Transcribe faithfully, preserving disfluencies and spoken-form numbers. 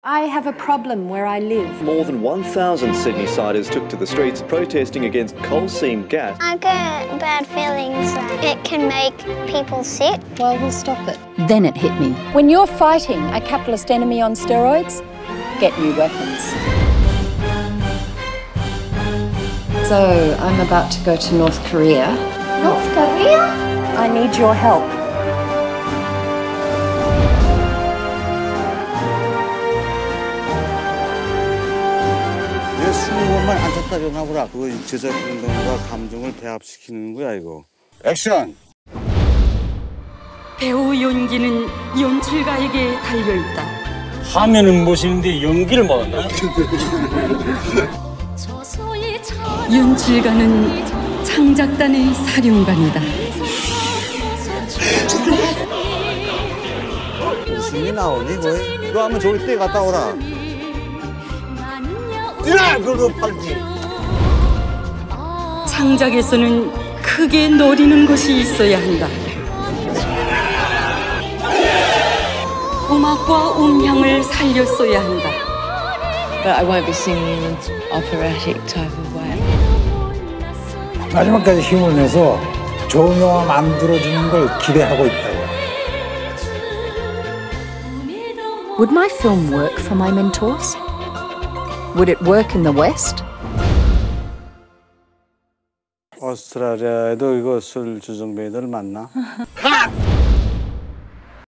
I have a problem where I live. More than one thousand Sydney-siders took to the streets protesting against coal seam gas. I get bad feelings that it can make people sick. Well, we'll stop it. Then it hit me. When you're fighting a capitalist enemy on steroids, get new weapons. So, I'm about to go to North Korea. North Korea? I need your help. 스무 번만 앉았다 일어나보라. 그거 제작 운동과 감정을 배합시키는 거야 이거. 액션! 배우 연기는 연출가에게 달려있다. 화면은 멋있는데 연기를 못한다. 연출가는 창작단의 사령관이다. 웃음이 나오니 거의? 너 하면 저기 때 갔다 오라. 야, 그거 팔지. 창작에서는 크게 노리는 것이 있어야 한다. 음악과 음향을 살렸어야 한다. But I won't be singing in an operatic type of way. 마지막까지 힘을 내서 좋은 영화 만들어주는 걸 기대하고 있다고. Would my film work for my mentors? Would it work in the West? 오스트라리아에도 이거 술 주정뱅이들 만나?